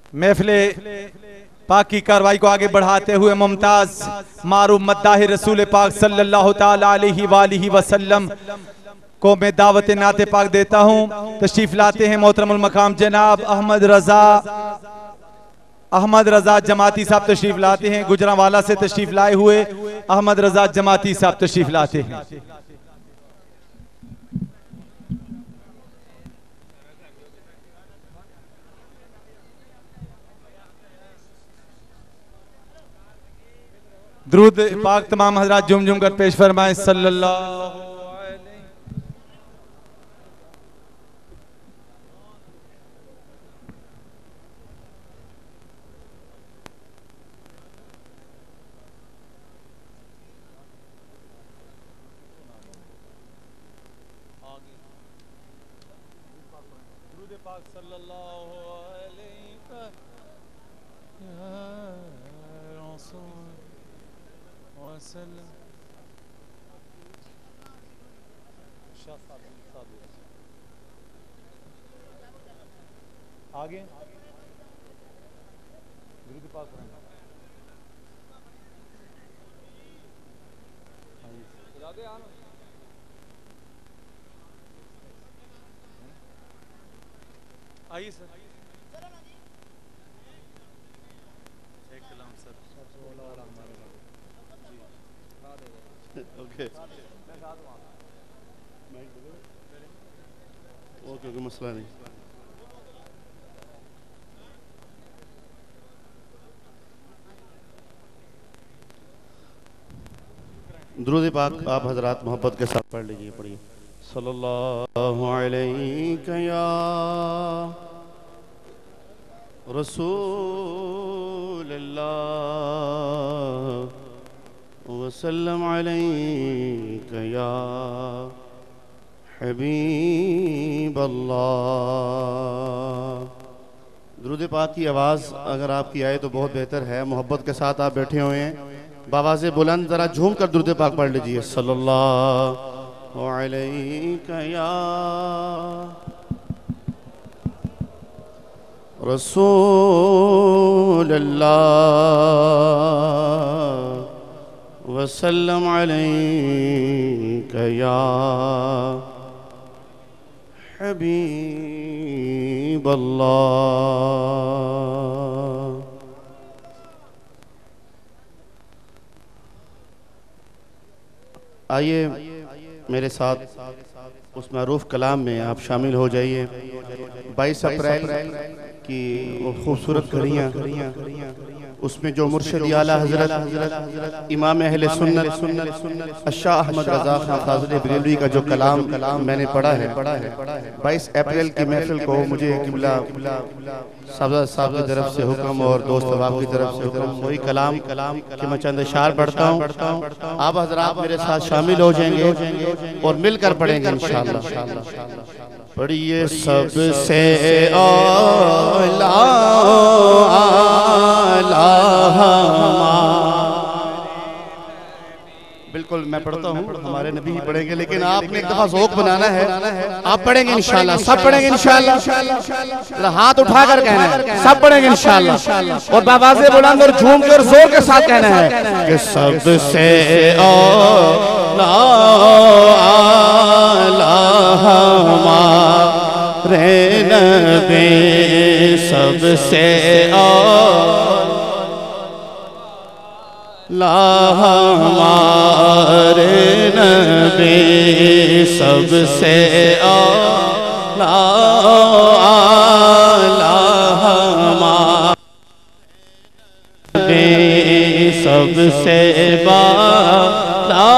محفل پاک کی کاروائی کو آگے بڑھاتے ہوئے ممتاز معروف مداح رسول پاک صلی اللہ تعالیٰ علیہ وآلہ وسلم کو میں دعوت نعت پاک دیتا ہوں. تشریف لاتے ہیں محترم المقام جناب احمد رضا جماعتی صاحب تشریف لاتے ہیں. گجرانوالا سے تشریف لائے ہوئے احمد رضا جماعتی صاحب تشریف لاتے ہیں. درود پاک تمام حضرات جم جم کر پیش فرمائیں صلی اللہ آگے درود پاک آئیے سر ایک کلام سر اوکے اوکے مسئلہ نہیں. درود پاک آپ حضرات محبت کے ساتھ پڑھ لیجئے. پڑھیے صلی اللہ علیہ یا رسول اللہ وسلم علیہ یا حبیب اللہ. درود پاک کی آواز اگر آپ کی آئے تو بہت بہتر ہے. محبت کے ساتھ آپ بیٹھے ہوئے ہیں, بآواز بلند ذرا جھوم کر درود پاک پڑھ لیجئے. صلی اللہ علیہ یا رسول اللہ وسلم علیہ یا حبیب اللہ. آئیے میرے ساتھ اس معروف کلام میں آپ شامل ہو جائیے. 22 اپریل کی خوبصورت گھڑیاں, اس میں جو مرشد اعلیٰ حضرت امام اہل سنت الشاہ احمد رضا خان فاضل بریلوی کا جو کلام میں نے پڑھا ہے, 22 اپریل کی محفل کو مجھے قبلہ صاحب کی طرف سے حکم اور دوست احباب کی طرف سے حکم, وہی کلام کہ میں چند اشعار پڑھتا ہوں, آپ حضرات میرے ساتھ شامل ہو جائیں گے اور مل کر پڑھیں گے انشاءاللہ. پڑھیے سب سے بالکل میں پڑھتا ہوں, ہمارے نبی ہی پڑھیں گے, لیکن آپ نے ایک دفعہ ذوق بنانا ہے. آپ پڑھیں گے انشاءاللہ, سب پڑھیں گے انشاءاللہ. ہاتھ اٹھا کر کہنا ہے سب پڑھیں گے انشاءاللہ, اور بآواز بلند اور جھوم کے اور زور کے ساتھ کہنا ہے کہ سب سے ہمارے نبی, سب سے ہمارے نبی, سب سے ہمارے سب سے بالا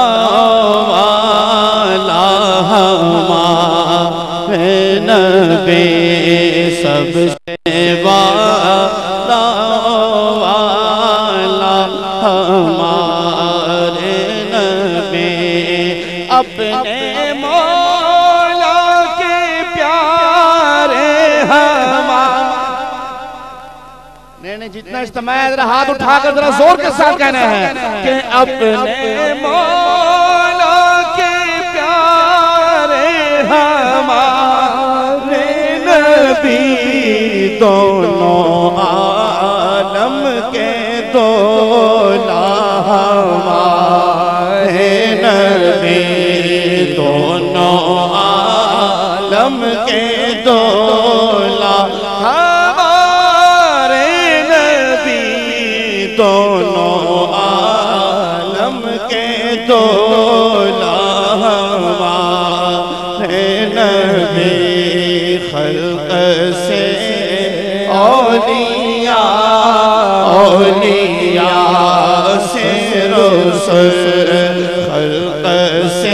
والا ہمارے نبی, سب سے بالا والا ہمارے نبی, اپنے مولا کے پیارے ہمارے. نہیں جتنا اجتماع ہے ذرا ہاتھ اٹھا کر ذرا زور کے ساتھ کہنا ہے کہ اپنے مولا کے پیارے ہمارے نبی دونوں اولیاء سے رسل خلق سے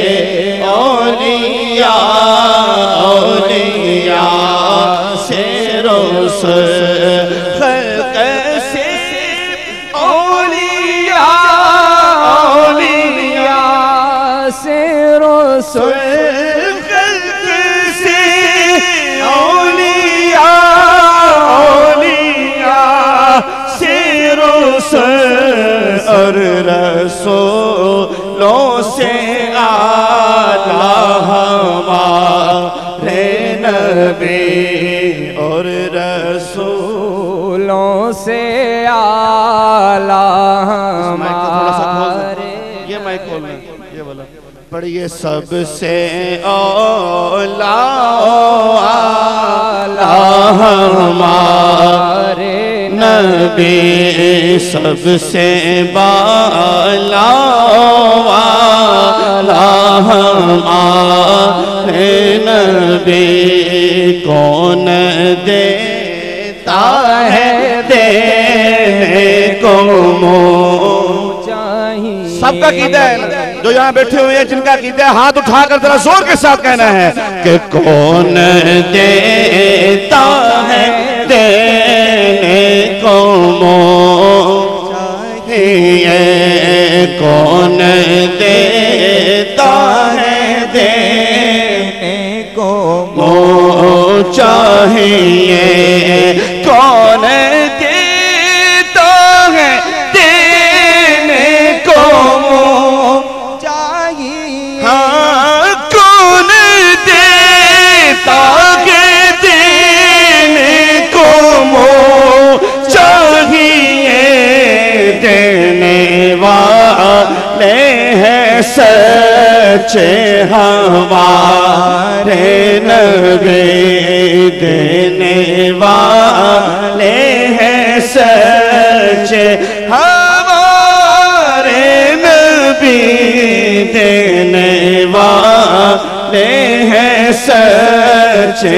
اولیاء سے رسل خلق سے اولیاء سے رسل اور رسولوں سے اعلیٰ ہمارے نبی اور رسولوں سے اعلیٰ ہمارے یہ مائک کھولنا یہ والا پڑھیے سب سے اعلیٰ ہمارے نبی سب سے بالا والا ہمارے نبی کون دیتا ہے دینے کو چاہیے سب کا عقیدہ ہے جو یہاں بیٹھے ہوئے ہیں جن کا عقیدہ ہے ہاتھ اٹھا کر ذرا زور کے ساتھ کہنا ہے کہ کون دیتا ہے دینے کو چاہیے کون دیتا ہے دینے کو چاہیے کون دیتا ہے دینے کو چاہیے ہاں کون دیتا ہے دینے کو چاہیے دینے والے ہیں سچے ہمارے نبی دینے والے ہیں سچے ہمارے نبی دینے والے ہیں سچے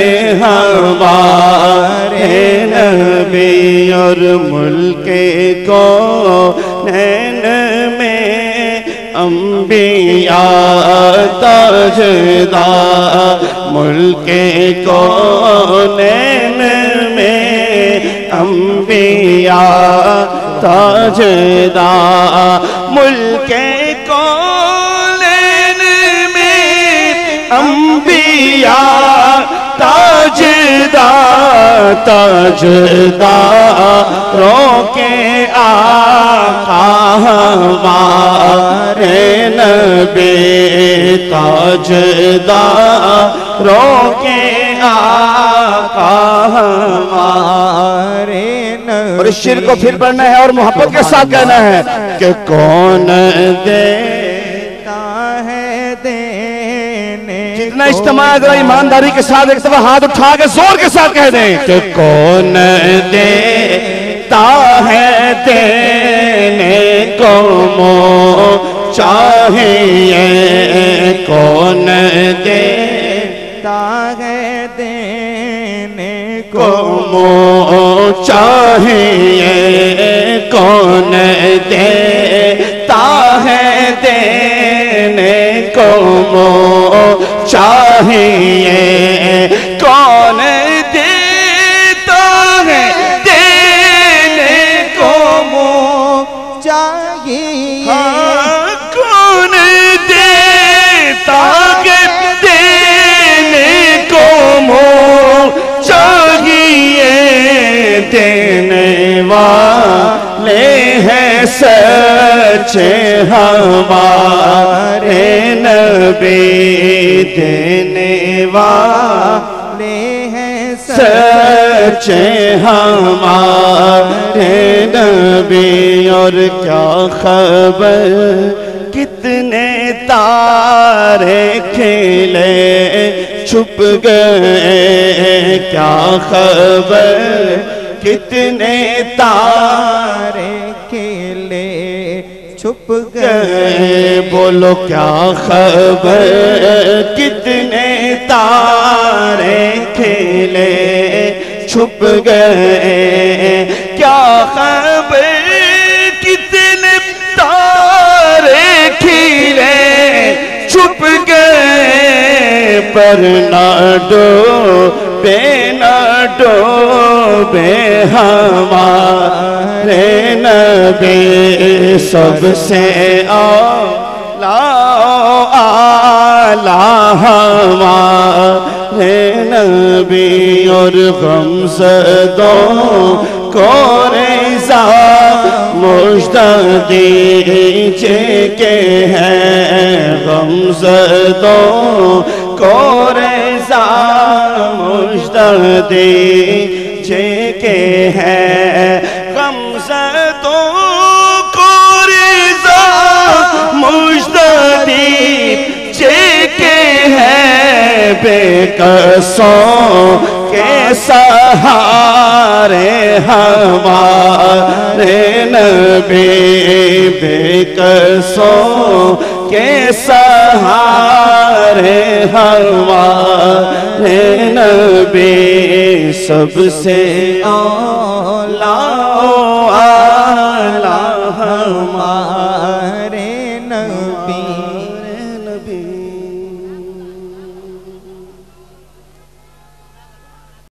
ہمارے نبی اور ملک کونین میں انبیاء تاجدار ملک کونین میں انبیاء تاجدار ملک کونین میں انبیاء تاجداروں کے آقا ہمارے نبی تاجداروں کے آقا ہمارے نبی اور اس شعر کو پھر پڑھنا ہے اور محبت کے ساتھ کہنا ہے کہ کون دیتا ہے دینے جتنا اجتماع ہے ذرا ایمانداری کے ساتھ ایک دفعہ ہاتھ اٹھا کے زور کے ساتھ کہہ دیں کہ کون دیتا ہے دینے کو چاہیے کون دیتا ہے دینے کو چاہیے کون دیتا ہے دینے کو چاہیے کون دیتا ہے دینے کو چاہیے کون دیتا ہے دینے کو چاہیے دینے والے ہیں سچے ہمارے نبی دینے والے ہیں سچے ہمارے نبی اور کیا خبر کتنے تارے کھلے چھپ گئے کیا خبر کتنے تارے کھلے چھپ گئے بولو کیا خبر کتنے تارے کھلے چھپ گئے کیا خبر کتنے تارے کھلے چھپ گئے پر نہ ڈوبے ہمارے نبی سب سے اعلیٰ ہمارے نبی اور غمزدوں کو رضا مژدہ دیجئے کہ ہے غمزدوں کو رضا مژدہ دیجئے کہ ہے غمزدوں کو رضا مژدہ دیجئے کہ ہے بے کسوں کے سہارے ہمارے نبی بے کسوں کے سہارے ہمارے نبی سب سے اعلیٰ ہمارے